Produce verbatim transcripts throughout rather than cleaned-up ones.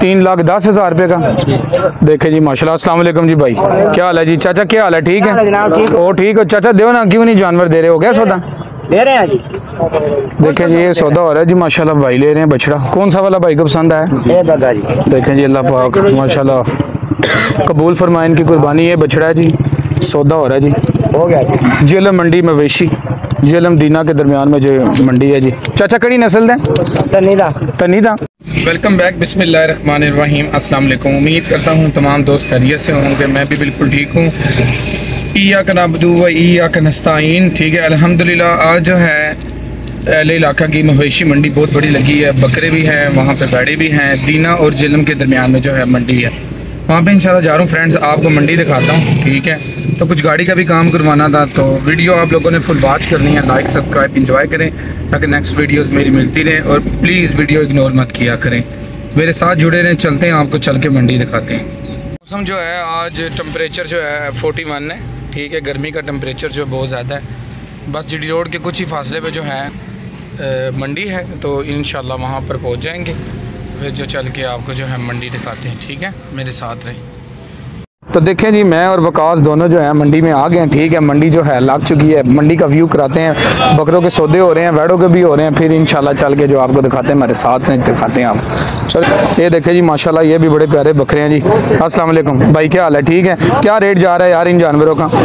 तीन लाख दस हज़ार रुपये का। देखे जी माशाल्लाह। अस्सलाम वालेकुम जी भाई, क्या हाल है जी? चाचा क्या हाल है? ठीक है ओ ठीक है चाचा, दो ना, क्यों नहीं जानवर दे रहे हो? क्या सौदा दे रहे हैं जी? देखें जी ये सौदा हो रहा है जी माशाल्लाह। भाई ले रहे हैं बछड़ा, कौन सा वाला भाई को पसंद आया? देखें जी अल्लाह पाक माशाल्लाह कबूल फरमाए इनकी कुर्बानी। ये बछड़ा है जी, सौदा हो रहा है जी, हो गया जी। जेलम मंडी मवेशी, जेलम दीना के दरमियान में जो मंडी है जी। चाचा कड़ी नस्ल दें? तनीदा तनीदा। वेलकम बैक, बिस्मिल्लाहिर्रहमानिर्रहीम। अस्सलाम वालेकुम। उम्मीद करता हूँ तमाम दोस्त खैरियत से होंगे, मैं भी बिल्कुल ठीक हूँ। इय्याक नअबुदु व इय्याक नस्ताईन। ठीक है अल्हम्दुलिल्लाह। आज जो है अहले इलाका की मवेशी मंडी बहुत बड़ी लगी है, बकरे भी हैं, वहाँ पे बैड़े भी हैं। दीना और जेलम के दरमियान में जो है मंडी है, वहाँ पे इंशाल्लाह जा रहा हूँ फ्रेंड्स, आपको मंडी दिखाता हूँ। ठीक है, तो कुछ गाड़ी का भी काम करवाना था, तो वीडियो आप लोगों ने फुल वॉच करनी है, लाइक सब्सक्राइब इंजॉय करें ताकि नेक्स्ट वीडियोस मेरी मिलती रहे, और प्लीज़ वीडियो इग्नोर मत किया करें, मेरे साथ जुड़े रहें। चलते हैं आपको चल के मंडी दिखाते हैं। मौसम जो है आज टेम्परेचर जो है फोर्टी वन है। ठीक है, गर्मी का टेम्परेचर जो है बहुत ज़्यादा है। बस जीडी रोड के कुछ ही फासले पे जो है आ, मंडी है, तो इंशाल्लाह वहाँ पर पहुँच जाएंगे, फिर जो चल के आपको जो है मंडी दिखाते हैं। ठीक है, मेरे साथ रहें। तो देखें जी मैं और वकास दोनों जो है मंडी में आ गए हैं। ठीक है, मंडी जो है लग चुकी है, मंडी का व्यू कराते हैं। बकरों के सौदे हो रहे हैं, वेड़ों के भी हो रहे हैं, फिर इंशाल्लाह चल के जो आपको दिखाते हैं, मेरे साथ में दिखाते हैं आप। चलो ये देखें जी माशाल्लाह, ये भी बड़े प्यारे बकरे हैं जी। अस्सलाम वालेकुम भाई, क्या हाल है? ठीक है, क्या रेट जा रहा है यार इन जानवरों का?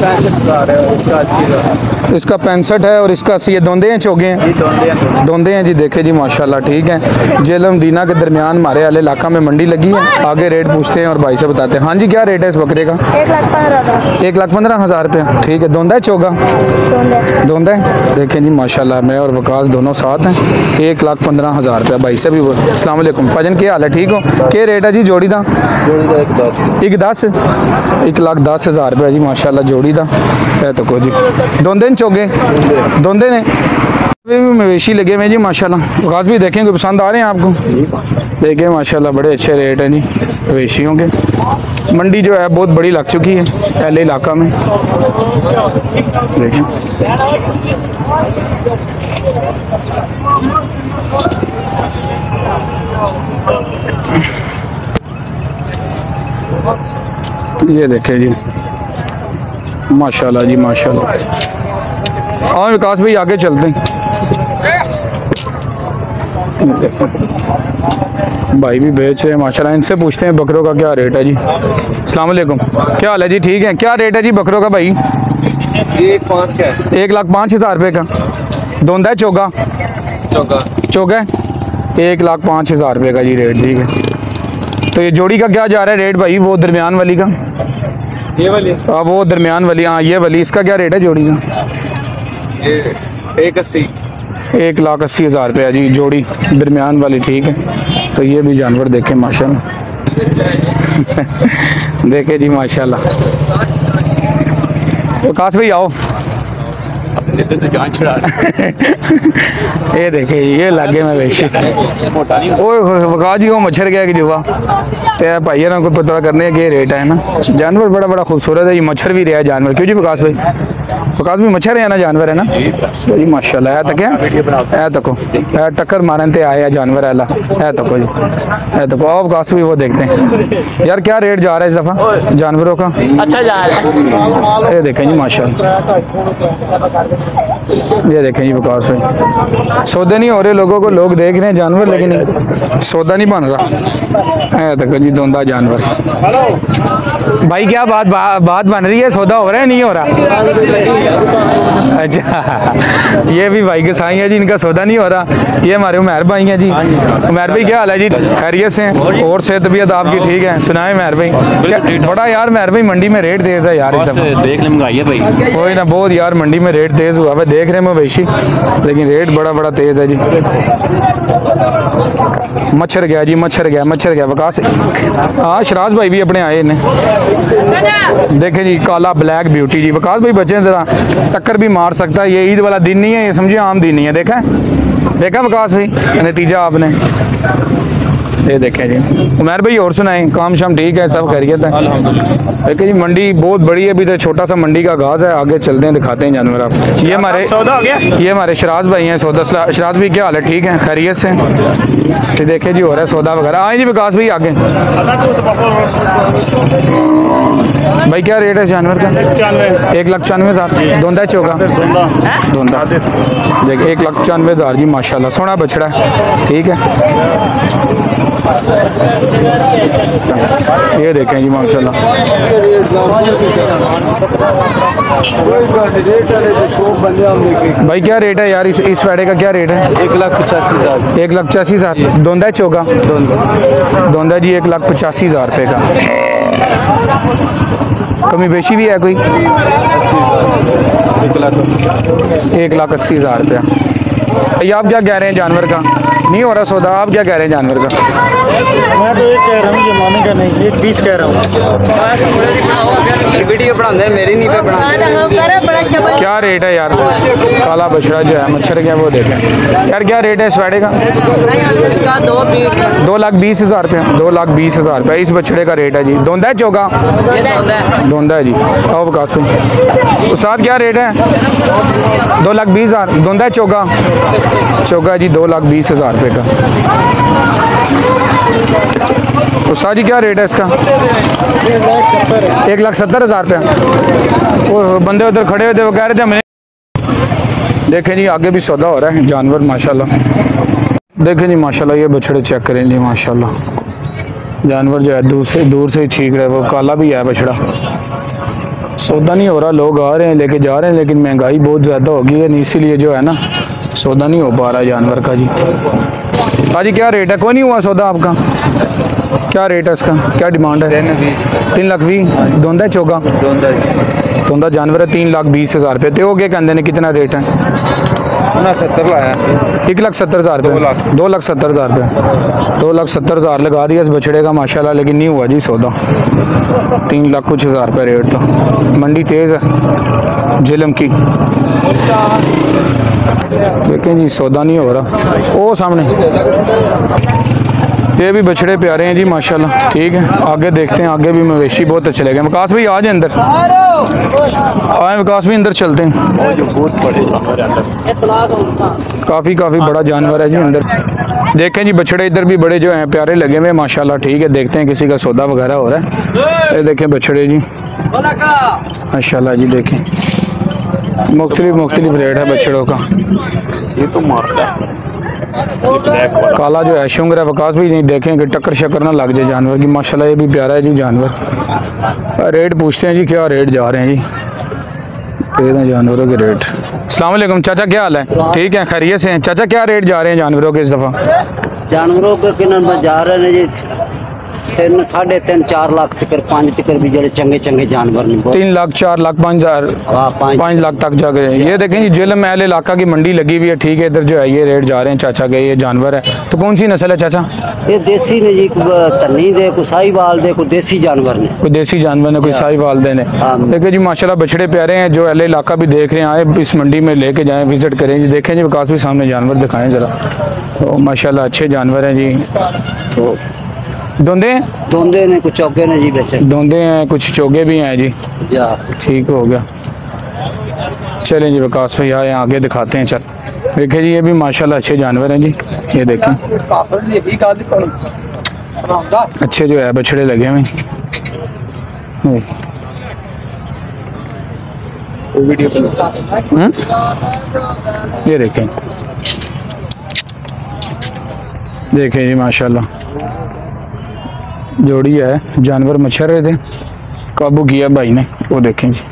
इसका पैंसठ है और इसका अस्सी है। दोंदे हैं चोगे हैं? दोंदे हैं जी। देखे जी माशाल्लाह। ठीक है, जेलम दीना के दरमियान हमारे वाले इलाका में मंडी लगी है। आगे रेट पूछते हैं और भाई से बताते हैं। हाँ जी, क्या रेट है इस बकरे का? एक लाख पंद्रह एक लाख पंद्रह हज़ार रुपये। ठीक है, दोंदा है चोगा? दोंदा है। देखें जी माशाल्लाह, मैं और वकास दोनों साथ हैं। एक लाख पंद्रह हज़ार रुपये भाई से भी। अस्सलाम वालेकुम भाजन, क्या हाल है? ठीक हो? क्या रेट है जी जोड़ी का? जोड़ी का एक दस एक दस एक लाख दस हज़ार रुपये जी माशाल्लाह जोड़ी का है। तो को जी दोंदे ने चोगे? दोंदे ने मवेशी लगे हुए जी माशाल्लाह। वकास भी देखें, कोई पसंद आ रहे हैं आपको? देखें माशाल्लाह बड़े अच्छे रेट हैं जी मवेशियों के। मंडी जो है बहुत बड़ी लग चुकी है पहले इलाका में। देखें ये देखें जी माशाल्लाह जी माशाल्लाह। और विकास भाई आगे चलते हैं, भाई भी बेच रहे हैं माशाल्लाह। इनसे पूछते हैं बकरों का क्या रेट है जी। अस्सलाम वालेकुम, क्या हाल है जी? ठीक है, क्या रेट है जी बकरों का भाई? एक पाँच का है। एक लाख पाँच हज़ार रुपये का। दोंदा है चोगा? चौका चोगा है। एक लाख पाँच हज़ार रुपये का जी रेट। ठीक है, तो ये जोड़ी का क्या जा रहा है रेट भाई? वो दरमियान वाली का? ये वाली? हाँ वो दरमियान वाली, हाँ ये वाली, इसका क्या रेट है जोड़ी का? एक अस्सी। एक लाख अस्सी हज़ार रुपये जी जोड़ी दरमियान वाली। ठीक है, तो ये भी जानवर देखें माशाल्लाह। देखे जी माशाल्लाह। विकास भाई आओ, तो जान छुड़ा ये देखे ये लागे में वेशी। ओए वकास जी वो मच्छर गया कि जुआ तो भाई ना कोई पता करने के रेट है ना। जानवर बड़ा बड़ा खूबसूरत है, ये मच्छर भी रहा है जानवर। क्यों जी विकास भाई? विकास भी मच्छर है ना जानवर है ना जी माशाल्लाह। है तक है तको है टक्कर मारन ते आया जानवर है है तको जी है तको। आओ विकास भी वो देखते हैं यार क्या रेट जा रहा है इस दफ़ा जानवरों का। अच्छा जा रहा है, ये देखें जी माशाल्लाह। ये देखें जी विकास भाई, सौदे नहीं हो रहे लोगों को, लोग देख रहे हैं जानवर लेकिन सौदा नहीं बन रहा है। देखो जी दोंदा जानवर। भाई क्या बात बा, बात बन रही है, सौदा हो रहा है नहीं हो रहा? अच्छा ये भी भाई के साई है जी, इनका सौदा नहीं हो रहा। ये हमारे उमैर भाई हैं जी। उमैर भाई क्या हाल है जी? खैरियत से हैं? और से तबीयत आपकी ठीक है? सुनाए उमैर भाई थोड़ा यार। उमैर भाई मंडी में रेट तेज है यार इस दफा, देख ले महंगाई है भाई। कोई ना बहुत यार मंडी में रेट तेज हुआ है, देख रहे हैं मवेशी लेकिन रेट बड़ा बड़ा तेज है जी। मच्छर गया जी मच्छर गया मच्छर गया विकास। हाँ शराज भाई भी अपने आए ने। देखें जी काला ब्लैक ब्यूटी जी। विकास भाई बच्चे जरा टक्कर भी मार सकता है, ये ईद वाला दिन नहीं है, ये समझिए आम दिन नहीं है। देखा देखा विकास भाई नतीजा आपने। ये देखें जी। उमर भाई और सुनाएं, काम शाम ठीक है, सब खैरियत है? अल्हम्दुलिल्लाह। देखिए जी मंडी बहुत बड़ी है, अभी तो छोटा सा मंडी का घास है, आगे चलते हैं दिखाते हैं जानवर आप। ये हमारे सौदा हो गया। ये हमारे शराज भाई हैं सौदा। शराज भाई क्या हाल है? ठीक है, खैरियत से? तो देखिए जी हो रहा है सौदा वगैरह। आए जी विकास भाई आगे। भाई क्या रेट है जानवर का? एक लाख चानवे हज़ार। धोंदा चौका? धोंदा। देखिए एक लाख चानवे हज़ार जी, माशाल्लाह सोना बछड़ा है, ठीक है। ये देखें जी माशाल्लाह। भाई क्या रेट है यार इस इस वाड़े का? क्या रेट है? एक लाख पचासी हजार। एक लाख पचासी हज़ार। धोंदा चौका? धोंदा जी एक लाख पचासी हज़ार रुपये का। कमी बेशी भी है कोई? अस्सी हजार। एक लाख अस्सी। एक लाख अस्सी हज़ार रुपया। भाई आप क्या कह रहे हैं जानवर का? नहीं हो रहा सौदा, आप क्या कह रहे हैं जानवर का? मैं तो एक कह रहा हूँ, ये माने का नहीं, एक बीस कह रहा हूँ। वीडियो बनाते मेरी नहीं पे बना। क्या रेट है यार? काला बछड़ा जो है मच्छर क्या वो देखें यार, क्या रेट है इस वाड़े का? दो लाख बीस हज़ार रुपये। दो लाख बीस हज़ार रुपये इस बछड़े का रेट है जी। धोंदा है चौका? धोंदा है जी। आओ विकास भाई। उस्ताद क्या रेट है? दो लाख बीस हज़ार। धोंदा है चौका? चौका जी दो लाख बीस हज़ार रुपये का। उस्ताद जी क्या रेट है इसका? एक लाख सत्तर हज़ार रुपये। वो बंदे उधर खड़े हुए थे वो कह रहे थे हमने। देखें जी आगे भी सौदा हो रहा है जानवर माशाल्लाह। देखें जी माशाल्लाह ये बछड़े चेक करें जी माशाल्लाह। जानवर जो है दूर से दूर से ही ठीक रहे, वो काला भी है बछड़ा। सौदा नहीं हो रहा, लोग आ रहे हैं लेके जा रहे हैं, लेकिन महंगाई बहुत ज़्यादा हो गई है, इसीलिए जो है ना सौदा नहीं हो पा रहा है जानवर का जी। जी क्या रेट है? कोई नहीं हुआ सौदा आपका? क्या रेट है इसका? क्या डिमांड है? तीन लाख भी। धोंदा चौका? धोंदा जानवर है। तीन लाख बीस हज़ार रुपये। तो गए कहते हैं कितना रेट है? सत्तर लाया। एक लाख सत्तर हज़ार रुपये। दो लाख सत्तर हज़ार रुपये। दो लाख सत्तर हज़ार लगा दिया इस बछड़े का माशाल्लाह, लेकिन नहीं हुआ जी सौदा। तीन लाख कुछ हज़ार रुपये रेट था। मंडी तेज़ है झेलम की। देखें जी सौदा नहीं हो रहा। वो सामने ये भी बछड़े प्यारे हैं जी माशाल्लाह, ठीक है। आगे देखते हैं, आगे भी मवेशी बहुत अच्छे लगे। विकास भाई आज अंदर आए, विकास भी अंदर चलते हैं। काफ़ी काफ़ी बड़ा जानवर है जी अंदर। देखें जी बछड़े इधर भी बड़े जो हैं प्यारे लगे हुए माशाल्लाह, ठीक है। देखते हैं किसी का सौदा वगैरह हो रहा है। ये देखें बछड़े जी माशाल्लाह जी। देखें मुख्तलिफ मुख्तलिफ रेट है बछड़ों का। ये तो मारता है काला जो है शुंगर है। विकास भी नहीं देखें कि टक्कर शक्कर ना लग जाए जानवर की माशाल्लाह। ये भी प्यारा है जी जानवर। रेट पूछते हैं जी, क्या रेट जा रहे हैं जी जानवरों के रेट? अस्सलाम वालेकुम चाचा, क्या हाल है? ठीक है, खैरियत से हैं चाचा? क्या रेट जा रहे हैं जानवरों के इस दफ़ा? जानवरों के किन जा रहे हैं जी तीन साढ़े तीन चार लाख तक पाँच तक भी जड़े चंगे चंगे जानवर ने। तीन लाख चार लाख पाँच हजार पाँच लाख तक जा गए। ये देखें जी जेलम महल इलाका की मंडी लगी हुई है, ठीक है। इधर जो है ये रेट जा रहे हैं चाचा के। ये जानवर है तो कौन सी नस्ल है चाचा? ये देसी ने जी, तन्नी दे कोई साहिवाल दे कोई देसी जानवर ने। कोई देसी जानवर ने कोई साहिवाल दे ने। देखिए जी माशाल्लाह बछड़े प्यारे हैं। जो अहले इलाका भी देख रहे हैं आए इस मंडी में लेके जाएँ, विजिट करें जी। देखें जी विकास भी सामने जानवर दिखाएँ ज़रा। तो माशाल्लाह अच्छे जानवर हैं जी। तो धोंदे धोंदे ने कुछ चौके ने जी बेचे। धोंदे हैं कुछ चौगे भी हैं जी। जा ठीक हो गया। चलें जी विकास भाई आए आगे दिखाते हैं। चल देखिए जी ये भी माशाल्लाह अच्छे जानवर हैं जी। ये देखें अच्छे जो है बछड़े लगे हुए। ये देखें देखें जी माशाल्लाह जोड़ी है। जानवर मच्छर रहे थे, काबू किया भाई ने। वो देखें जी,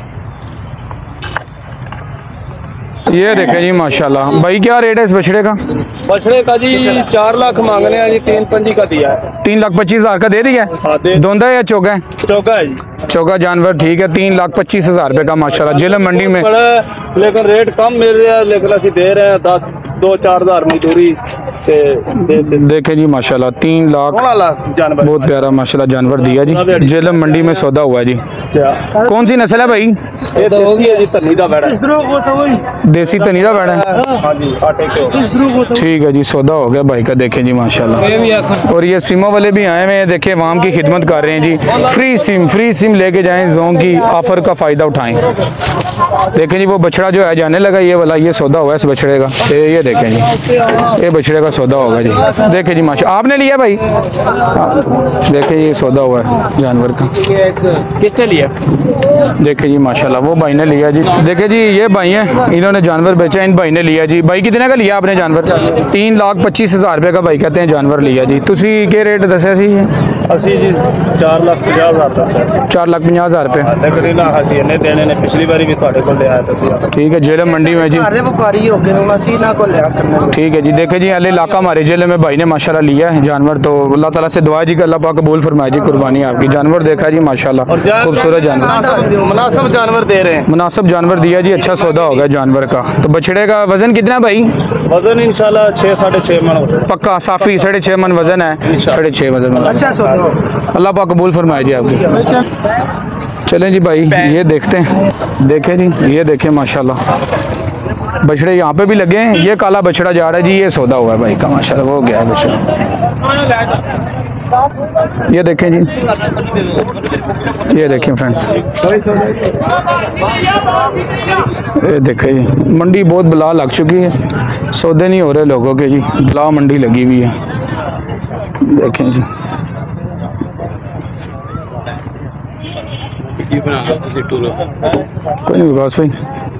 ये देखें जी माशाल्लाह। भाई क्या रेट है इस बछड़े का? बछड़े का जी चार लाख मांग रहे हैं जी, तीन पंजी का दिया है। तीन लाख पच्चीस हजार का दे दिया है। धोंदा है या चौका है? चौका है जी। चौका जानवर ठीक है। तीन लाख पच्चीस हजार रुपये का माशाल्लाह जेलम मंडी में। लेकिन रेट कम मिल रहा है, लेकिन असं दे रहे हैं दस दो चार हजार मजदूरी देखें जी माशाल्लाह तीन लाख जानवर बहुत प्यारा माशाल्लाह जानवर दिया जी। जेलम मंडी में सौदा हुआ है जी। कौन सी नस्ल है भाई? ये देसी है जी, धनी दा बैड़ा है। देसी धनी दा बैड़ा है। हाँ जी, आटे के। ठीक है जी, सौदा हो गया भाई का। देखें जी माशाल्लाह। और ये सिमों वाले भी आए हुए हैं, देखें वाम की खिदमत कर रहे हैं जी। फ्री सिम फ्री सिम लेके जाएं, जोन की ऑफर का फ़ायदा उठाएं। देखें जी वो बछड़ा जो है जाने लगा, ये वाला ये सौदा हुआ है इस बछड़े का। ये ये देखें जी, ये बछड़े का सौदा होगा जी। देखें जी माशा, आपने लिया भाई? देखें ये सौदा हुआ है जानवर का। किसने लिया? देखें जी माशाल्लाह वो भाई ने लिया जी। देखें जी ये भाई हैं, इन्होंने जानवर बेचा, इन भाई ने लिया जी। भाई कितने का लिया आपने जानवर? तीन लाख पच्चीस हज़ार रुपये का भाई कहते हैं जानवर लिया जी। तुसी के रेट दसिया सी? ਅਸੀਂ ਜੀ चार लाख पचास हज़ार ਦਾ चार लाख पचास हज़ार रुपये। देखो ना ਅਸੀਂ ਇਹਨੇ ਦੇਣੇ ਨੇ, ਪਿਛਲੀ ਵਾਰੀ ਵੀ ਤੁਹਾਡੇ ਕੋਲ ਲਿਆ ਤੁਸੀਂ। ठीक है जेलम मंडी में जी। ਵਪਾਰੀ ਹੋ ਗਏ ਹੁਣ ਅਸੀਂ ਇਹਨਾਂ ਕੋਲ ਲਿਆ ਕਰਨੇ। ठीक है जी। देखे जी अल इलाका हमारे जिले में भाई ने माशाल्लाह लिया है जानवर, तो अल्लाह ताला से दुआ जी कि अल्लाह पाक कबूल फरमाए जी कुर्बानी आपकी। जानवर देखा जी माशाल्लाह खूबसूरत जानवर, मुनासिब जानवर दे रहे हैं। मुनासिब जानवर दिया जी। अच्छा सौदा हो गया जानवर का। तो बछड़े का वजन कितना भाई? वजन इंशाल्लाह छः साढ़े छः मन होता है। पक्का साफी साढ़े छः मन वजन है, साढ़े छः वजन। अच्छा सौदा, अल्लाह पाक कबूल फरमाए जी आपकी। चलें जी भाई ये देखते हैं। देखें जी ये देखें माशाल्लाह बछड़े यहाँ पे भी लगे हैं। ये काला बछड़ा जा रहा है जी, ये सौदा हुआ है भाई का माशाल्लाह, वो गया है बछड़ा। ये देखें जी, ये देखें फ्रेंड्स, ये देखें जी मंडी बहुत बला लग चुकी है, सौदे नहीं हो रहे लोगों के जी, बला मंडी लगी हुई है। देखें जी कोई नहीं विकास भाई।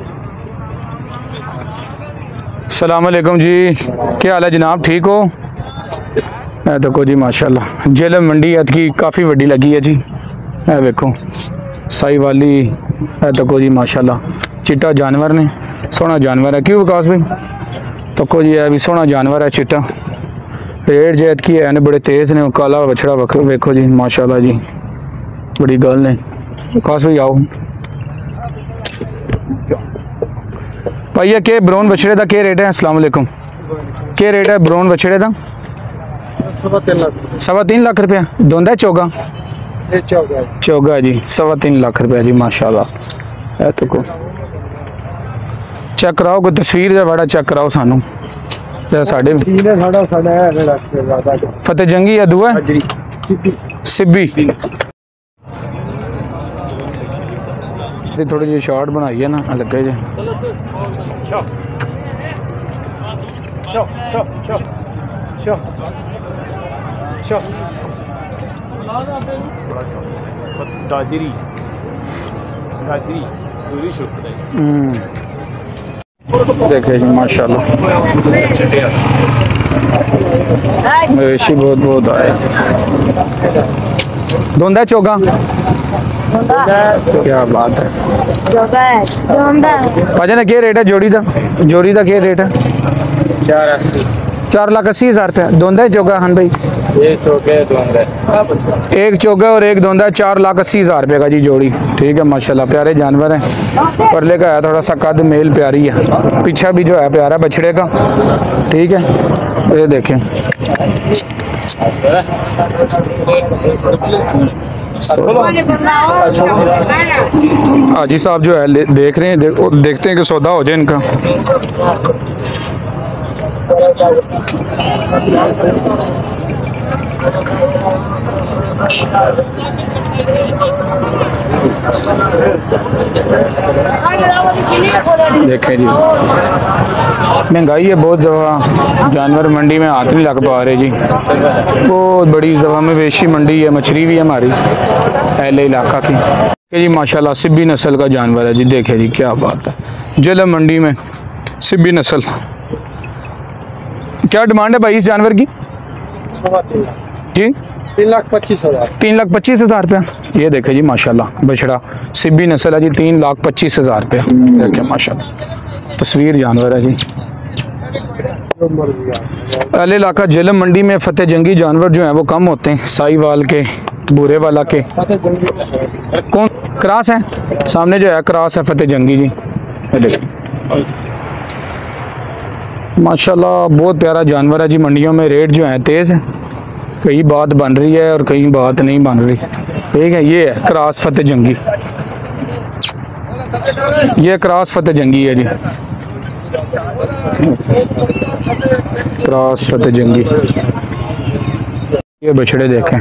सलाम अलैकुम जी, क्या हाल है जनाब, ठीक हो? मैं देखो जी माशाल्लाह जेलम मंडी की काफ़ी वड्डी लगी है जी। मैं देखो साई वाली, मैं देखो जी माशाल्लाह चिट्टा जानवर ने, सोहना जानवर है। क्यों विकास भाई? देखो जी अभी सोहना जानवर है चिट्टा, पेड़ जैत की है, बड़े तेज़ ने, काला बछड़ा वेखो जी माशाल्लाह जी, बड़ी गल ने। विकास भाई आओ भाइया, के ब्राउन बछड़े का क्या रेट है? अस्सलाम वालेकुम, क्या रेट है ब्राउन बछड़े का? सवा तीन लाख रुपया। दोंदा चौगा? चौगा जी, सवा तीन लाख रुपया जी माशाल्लाह। तो को चेक कराओ, कोई तस्वीर का बड़ा चेक कराओ सानू। साढ़े फतेह जंगी या दुआ सिब्बी थोड़ी जी शॉर्ट बनाई है ना, लगे जी गाजरी गाजरी पूरी देखे जी माशाल्लाह मवेशी बहुत बहुत आए। धोंदा चौगा, क्या बात है। भाजन क्या रेट है जोड़ी का? जोड़ी का क्या रेट है? चार अस्सी चार लाख अस्सी हज़ार रुपया। धोंदा चौगा हन भाई? एक चौके एक चौगा और एक धोंदा, चार लाख अस्सी हज़ार रुपये का जी जोड़ी। ठीक है माशाल्लाह प्यारे जानवर हैं। परले का है थोड़ा सा कद, मेल प्यारी है, पीछा भी जो है प्यारा बछड़े का। ठीक है ये देखें हाजी साहब जो है देख रहे हैं, देख, देखते हैं कि सौदा हो जाए इनका। देखें जी महंगाई है बहुत दफ़ा, जानवर मंडी में हाथ नहीं लग पा रहे जी, बहुत बड़ी दफ़ा मवेशी मंडी है, मछली भी है हमारी पहले इलाका की जी माशाल्लाह। सिब्बी नस्ल का जानवर है जी, देखे जी क्या बात है। जेलम मंडी में सिब्बी नस्ल, क्या डिमांड है भाई इस जानवर की? जी तीन लाख पच्चीस हज़ार तीन लाख पच्चीस हज़ार रुपया। ये देखे जी माशाल्लाह बछड़ा सिब्बी नस्ल है जी, तीन लाख पच्चीस हज़ार रुपया। देखे माशाल्लाह तस्वीर जानवर है जी। अल इलाका जेलम मंडी में फतेह जंगी जानवर जो हैं वो कम होते हैं, साईवाल के, बूरे वाला के। कौन क्रॉस है? सामने जो है क्रॉस है फतेह जंगी जी। माशाल्लाह बहुत प्यारा जानवर है जी। मंडियों में रेट जो है तेज़ है, कहीं बात बन रही है और कहीं बात नहीं बन रही। ठीक है, ये है क्रॉस फतेह जंगी, ये क्रॉस फतेह जंगी है जी, क्रॉस फतेह जंगी। ये बछड़े देखें,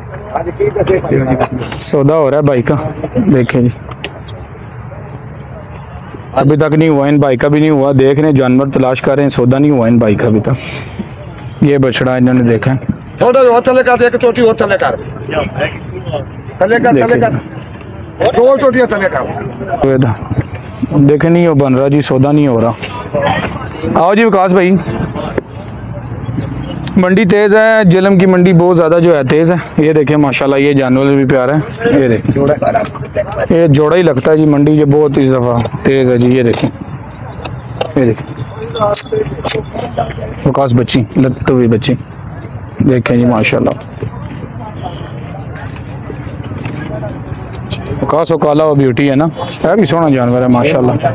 सौदा हो रहा है भाई का, देखें जी। अभी तक नहीं हुआ, इन भाई का भी नहीं हुआ, देख रहे हैं जानवर तलाश कर रहे हैं, सौदा नहीं हुआ इन भाई का अभी तक। ये बछड़ा इन्होंने देखा है, देखे नहीं हो बन रहा जी, सौदा नहीं हो रहा। आओ जी विकास भाई, मंडी तेज़ है, जेलम की मंडी बहुत ज़्यादा जो है तेज़ है। ये देखें माशाल्लाह, ये जानवर भी प्यारा है। ये देखें, ये जोड़ा ही लगता है जी, मंडी ये बहुत इस दफ़ा तेज़ है जी। ये देखें, ये देखें विकास बच्ची, लट्टू भी बच्ची, देखें जी माशाल्लाह। विकास और काला वो ब्यूटी है ना, है भी सोना जानवर है माशाल्लाह।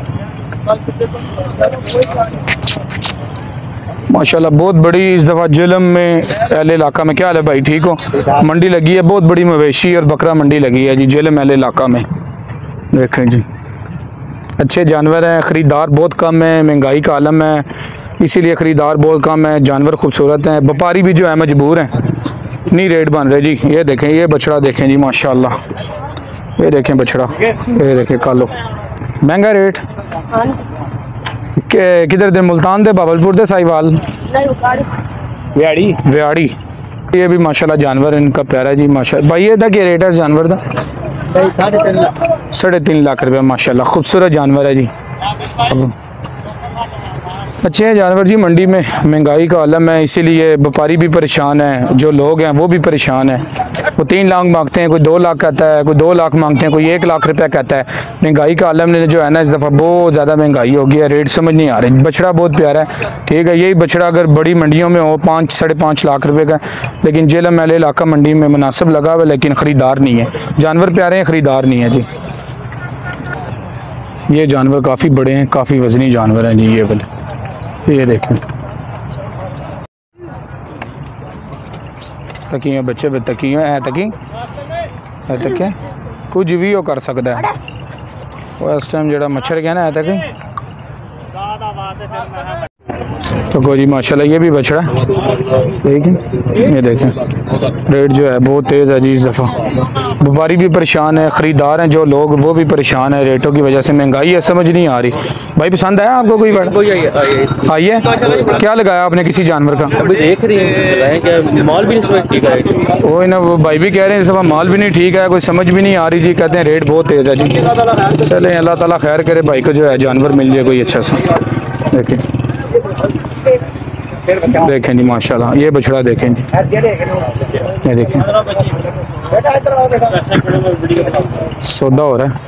माशाल्लाह बहुत बड़ी इस दफ़ा जेलम में अहले इलाका में। क्या हाल है भाई, ठीक हो? मंडी लगी है, बहुत बड़ी मवेशी और बकरा मंडी लगी है जी जेलम अहले इलाका में। देखें जी अच्छे जानवर हैं, ख़रीदार बहुत कम है, महंगाई का आलम है, इसीलिए ख़रीदार बहुत कम है। जानवर खूबसूरत हैं, व्यापारी भी जो है मजबूर हैं, नहीं रेट बन रहे जी। ये देखें, ये बछड़ा देखें जी माशाल्लाह, ये देखें बछड़ा, ये देखें कालो, महंगा रेट। किधर दे, मुल्तान दे, बाबलपुर दे, साहिवाल, व्याड़ी व्याड़ी। ये भी माशाल्लाह जानवर इनका प्यारा जी माशाल्लाह। भाई ये था क्या रेट है जानवर का? साढ़े तीन लाख रुपया माशाल्लाह, खूबसूरत जानवर है जी। अब अच्छे हैं जानवर जी, मंडी में महंगाई का आलम है, इसीलिए व्यापारी भी परेशान है, जो लोग हैं वो भी परेशान है। वो तीन लाख मांगते हैं, कोई दो लाख कहता है, कोई दो लाख मांगते हैं, कोई एक लाख रुपया कहता है। महंगाई का आलम ने जो है ना इस दफ़ा बहुत ज़्यादा महंगाई हो गई है, रेट समझ नहीं आ रही। बछड़ा बहुत प्यारा है, ठीक है, यही बछड़ा अगर बड़ी मंडियों में हो पाँच साढ़े पाँच लाख रुपये का, लेकिन जेलम महल इलाका मंडी में मुनासिब लगा हुआ, लेकिन ख़रीदार नहीं है। जानवर प्यारे हैं, ख़रीदार नहीं है जी। ये जानवर काफ़ी बड़े हैं, काफ़ी वज़नी जानवर हैं जी। ये वाले ये देखें, तकियां बच्चे पे तकियां है, तकी है तक कुछ भी वो कर सकता है। वो इस टाइम जरा मच्छर गया ना है तक तो कोई जी माशाल्लाह। ये भी बछड़ा देखें, ये देखें रेट जो है बहुत तेज़ है जी इस दफ़ा। व्यापारी भी परेशान है, ख़रीदार हैं जो लोग वो भी परेशान है, रेटों की वजह से महंगाई है, समझ नहीं आ रही। भाई पसंद आया आपको कोई बड़ा? आइए, क्या लगाया आपने किसी जानवर का? अभी देख रही हैं, माल भी नहीं ठीक है। वो ना वो भाई भी कह रहे हैं इस दफ़ा माल भी नहीं ठीक है, कोई समझ भी नहीं आ रही जी, कहते हैं रेट बहुत तेज़ है जी। चले अल्लाह ताला खैर करे, भाई को जो है जानवर मिल जाए कोई अच्छा सा। देखें देखें जी माशाल्लाह, ये बछड़ा देखें जी, ये देखें सौदा हो रहा है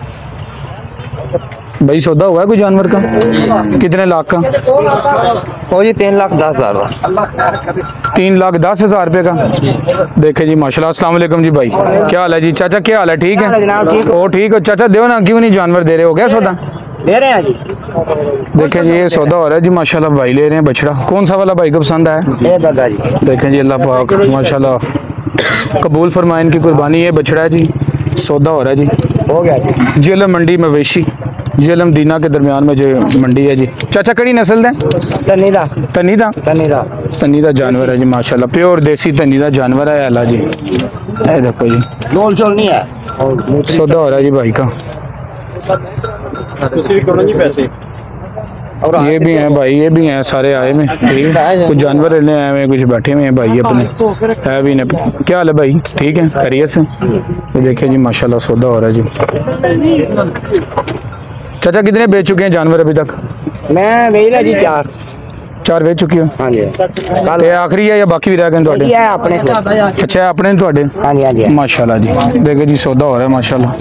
भाई। सौदा हुआ है कोई जानवर का? कितने लाख का? ओ जी तीन लाख दस हजार तीन लाख दस हज़ार रुपये का। देखे जी माशाल्लाह। अस्सलाम वालेकुम जी भाई, क्या हाल है जी? चाचा क्या हाल है? ठीक है, ओ ठीक है चाचा, दो ना, क्यों नहीं जानवर दे रहे? हो गया सौदा? दे रहे हैं जी। देखें जी ये सौदा हो रहा है जी माशाल्लाह, भाई ले रहे हैं बछड़ा। कौन सा वाला भाई को पसंद आया? ये दादा जी, देखें जी अल्लाह पाक माशाल्लाह कबूल फरमाए इनकी कुर्बानी। ये बछड़ा है जी, सौदा हो रहा है जी, हो गया जी। जेलम मंडी मवेशी, जेलम दीना के दरमियान में जो मंडी है जी। चाचा कड़ी नस्ल है? तनीदा तनीदा तनीदा तनीदा जानवर है जी माशाल्लाह, प्योर देसी तनीदा जानवर है अल्लाह जी। ये देखो जी, लोल चोल नहीं है। सौदा हो रहा है जी भाई का। और ये भी हैं भाई, ये भी हैं सारे आए में, कुछ जानवर लेने आए हुए, कुछ बैठे हुए हैं भाई अपने है भी ने। क्या हाल है भाई? ठीक है, खैरियत से? ये देखिए जी माशाल्लाह सौदा हो रहा है जी। चाचा कितने बेच चुके हैं जानवर अभी तक? मैं बेचला जी चार चार बेच चुकी हो? हाँ जी। ते आखिरी है या बाकी भी रह गए ਤੁਹਾਡੇ? है अपने अच्छा अपने ਤੁਹਾਡੇ? हाँ जी हाँ जी माशाल्लाह जी। देखिए जी सौदा हो रहा है माशाल्लाह।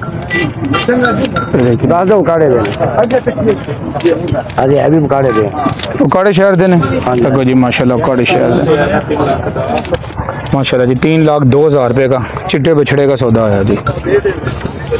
दस दो उकाड़े दे। हाँ जी अभी उकाड़े दे। उकाड़े शहर देने? देखो जी माशाल्लाह उकाड़े शहर दे माशाल्लाह जी। तीन लाख दो हज़ार रुपये का चिट्टे बछड़े का सौदा आया जी।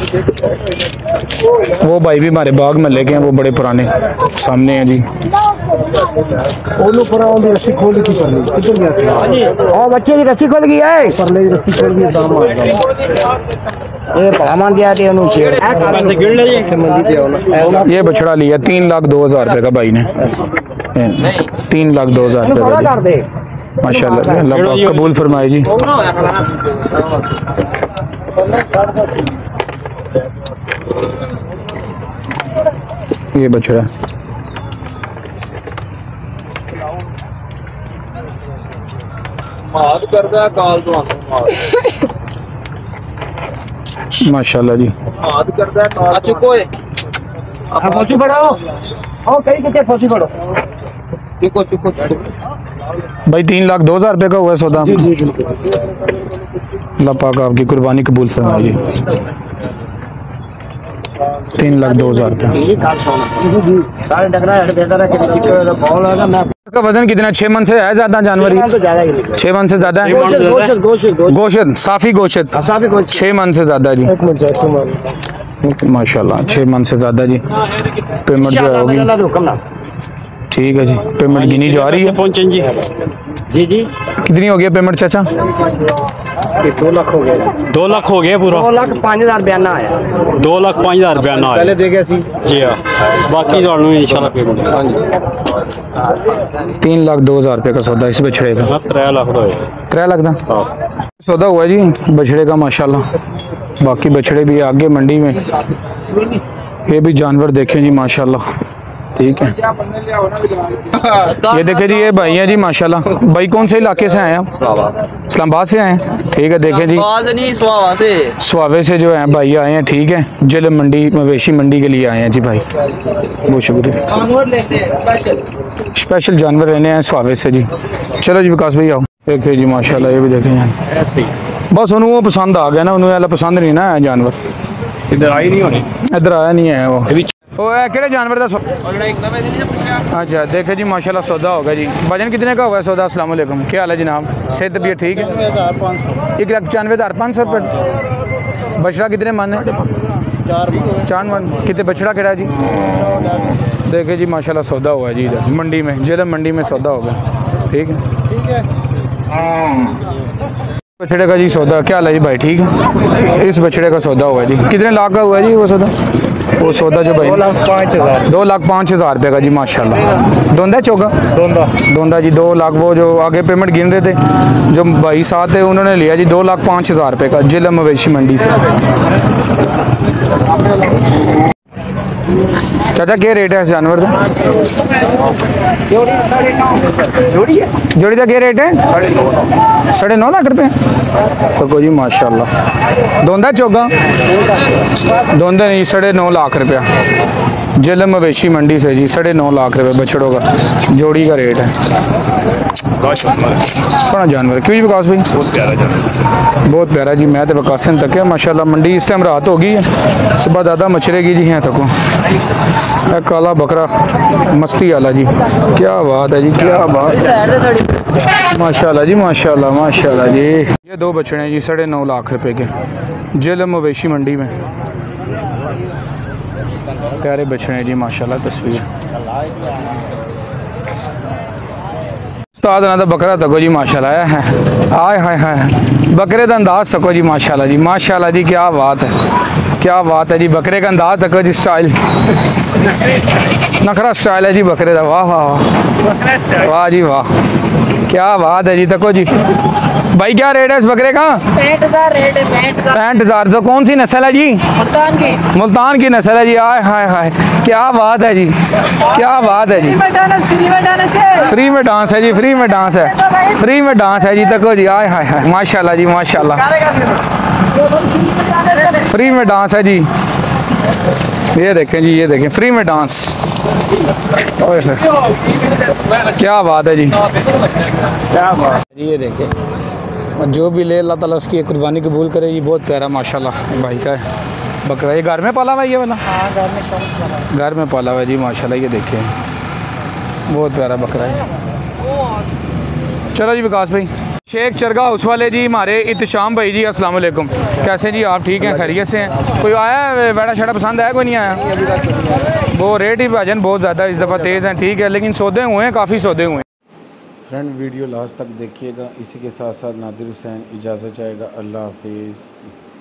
वो भाई भी हमारे बाग में लेके हैं, वो बड़े पुराने सामने हैं जी। ओनू पर आउंदी रस्सी खोल की परली किधर गया था ओ बच्चे की रस्सी खुल गई है परले की रस्सी खोल गई दाम आ गया ये भगवान दिया दे ओनू शेर पैसे गिर ले ये मंदी दे ओना ये बछड़ा लिया तीन लाख दो हज़ार रुपये का भाई ने। तीन लाख दो हज़ार रुपये का कर दे माशाल्लाह, अल्लाह पाक कबूल फरमाए जी। ये बछड़ा माद करदा काल तो माशाल्लाह जी। माद करदा काल चुको है अब फोटो बढ़ाओ ओ कहीं कितने फोटो बढ़ो चुको चुको भाई तीन लाख दो हज़ार रुपये का हुआ है सौदा। अल्लाह पाक आपकी कुर्बानी कबूल फरमाए जी। तीन लाख दो हज़ार रुपये। सारे डगरा हेड देता रहा कि चिकन का बॉल आएगा मैं इसका वजन कितना? छः मन से है ज़्यादा जानवर? तो ज्यादा ही छः मन से ज़्यादा है। गोश्त गोश्त गोश्त साफ़ी गोश्त साफी गोश्त छः मन से ज़्यादा जी। एक मिनट जाओ तुम माशाल्लाह छः मन से ज़्यादा जी। पेमेंट जो है होगी अल्लाह हुक्म ना ठीक है जी। पेमेंट गिनी जा रही है। पहुंचें जी जी जी कितनी हो गई पेमेंट चाचा? दो लाख हो गया दो लाख हो गया पूरा दो लाख पाँच हजार बयाना आया दो लाख पाँच हजार रुपया ना पहले दे गया सी जी हाँ बाकी ਤੁਹਾਨੂੰ इंशाल्लाह पेमेंट हाँ जी तीन लाख दो हज़ार रुपये का सौदा इस बछड़े का। त्रै लाख का होया त्रै लाख का सौदा हुआ जी बछड़े का माशाल्लाह। बाकी बछड़े भी आगे मंडी में, ये भी जानवर देखें जी माशाल्लाह। ठीक है ये देखें जी ये भाई हैं जी माशाल्लाह। भाई कौन से इलाके से आए हैं आप? इस्लामाबाद से आए हैं। ठीक है देखें जी स्वावे से जो है भाई आए हैं। ठीक है जिले मंडी मवेशी मंडी के लिए आए हैं जी भाई। बहुत शुक्रिया। स्पेशल जानवर रहने हैं स्वावे से जी। चलो जी विकास भाई आओ। देखिए जी माशाल्लाह ये भी देखें यार बस उन्होंने वो पसंद आ गया ना, उन्होंने वाला पसंद नहीं ना जानवर। इधर आई नहीं होनी इधर आया नहीं है वो वो है किहड़े जानवर का अच्छा देखे जी माशाल्लाह सौदा होगा जी। वजन कितने का हुआ है सौदा? अस्सलाम वालेकुम, क्या हाल है जनाब? सेहत तबीयत ठीक है? एक लाख पचानवे हज़ार पाँच सौ रुपये। बछड़ा कितने मन है? चार मन। कितने बछड़ा किड़ा जी? देखे जी माशाल्लाह सौदा हुआ है जी इधर मंडी में, जिला मंडी में सौदा होगा। ठीक है बछड़े का जी सौदा क्या हाल है जी भाई? ठीक है इस बछड़े का सौदा हुआ है जी। कितने लाख का हुआ है जी वो सौदा? वो सौदा जो भाई दो लाख पाँच हज़ार दो लाख पाँच हज़ार रुपये का जी माशाल्लाह। दोंदा चौका दोंदा दोंदा जी दो लाख। वो जो आगे पेमेंट गिन रहे थे जो भाई साथ है उन्होंने लिया जी दो लाख पाँच हज़ार रुपये का जिला मवेशी मंडी से। चाचा क्या रेट है इस जानवर का? जोड़ी का क्या रेट है? साढ़े नौ लाख रुपये तो को जी माशाल्लाह। दोंदा चौगा दोंदा नहीं साढ़े नौ लाख रुपया जिला मवेशी मंडी से जी। साढ़े नौ लाख रुपये बछड़ों का जोड़ी का रेट है। बड़ा जानवर क्यों जी विकास भाई? बहुत प्यारा जानवर बहुत प्यारा जी। मैं तो विकासन तक है माशाल्लाह। मंडी इस टाइम रात हो गई है, सुबह ज़्यादा मछरेगी जी हैं तक। काला बकरा मस्ती वाला जी, क्या बात है जी क्या बात है माशाल्लाह जी माशाल्लाह माशाल्लाह जी। ये दो बछड़े हैं जी साढ़े नौ लाख रुपए के जिला मवेशी मंडी में। प्यारे बछड़े हैं जी माशाल्लाह। तस्वीर उस्ताद ना तो बकरा तको जी माशाल्लाह है। आय हाय हाय बकरे का अंदाज सको जी माशाल्लाह जी माशाल्लाह जी क्या बात है क्या बात है जी। बकरे का अंदाज तको जी स्टाइल नखरा स्टाइल है जी बकरे का। वाह वाह वाह वाह जी वाह क्या बात है जी। तको जी भाई क्या रेट है इस बकरे का? पैंठ हजार रेट है। पैंठ हजार तो कौन सी नस्ल है जी? मुल्तान की मुल्तान की नस्ल है जी। आय हाय हाय क्या बात है जी क्या बात है जी। फ्री में डांस है जी फ्री में डांस है फ्री में डांस है जी। तको जी आय हाय हाय माशाल्लाह जी माशाल्लाह फ्री में डांस है जी। ये देखें जी ये देखें फ्री में डांस। ओए क्या बात है जी क्या बात जी। ये देखें और जो भी ले अल्लाह ताला उसकी कुर्बानी कबूल करे जी। बहुत प्यारा माशाल्लाह भाई का है बकरा। ये घर में पाला हुआ है ये वाला? घर में पाला हुआ है जी माशाल्लाह। ये देखें बहुत प्यारा बकरा है। चलो जी विकास भाई शेख चरगा हाउस वाले जी हमारे इत्शाम भाई जी, अस्सलाम वालेकुम। कैसे जी आप? ठीक हैं, खैरियत से हैं? कोई आया है बैठा शैठा पसंद आया? कोई नहीं आया? वो रेट ही भाजन बहुत ज़्यादा इस दफ़ा तेज़ हैं, ठीक है, लेकिन सौदे हुए हैं, काफ़ी सौदे हुए हैं। फ्रेंड वीडियो लास्ट तक देखिएगा। इसी के साथ साथ नादिर हुसैन इजाज़त चाहेगा। अल्लाह हाफिज़।